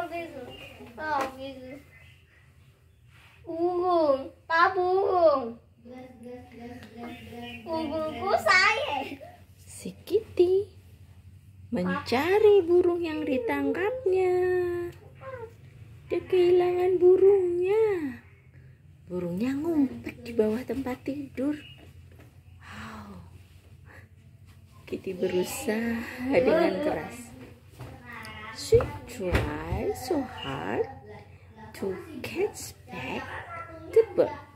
Burung, Pak burung. Burungku saya. Si Kitty mencari burung yang ditangkapnya. Dia kehilangan burungnya. Burungnya ngumpet di bawah tempat tidur. Wow. Kitty berusaha dengan keras. She tried so hard to catch back the bird.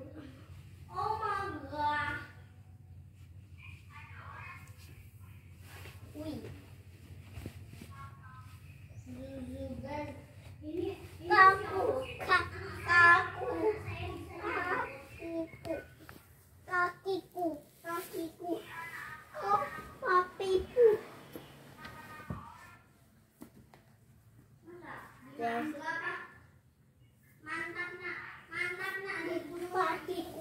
Kakiku, oh papiku. Mantap nak di papiku,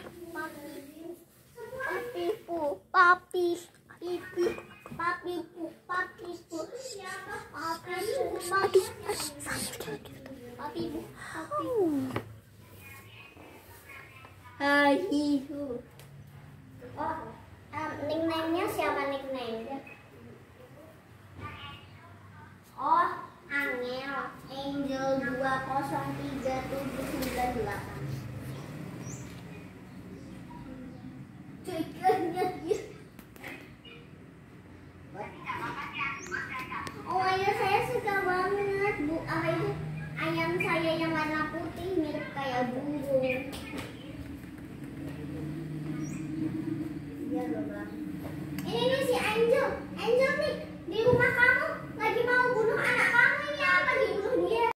nickname-nya siapa nickname? Oh, Angel 203798. Oh ayah saya suka banget apa itu ayam saya yang warna putih mirip kayak burung.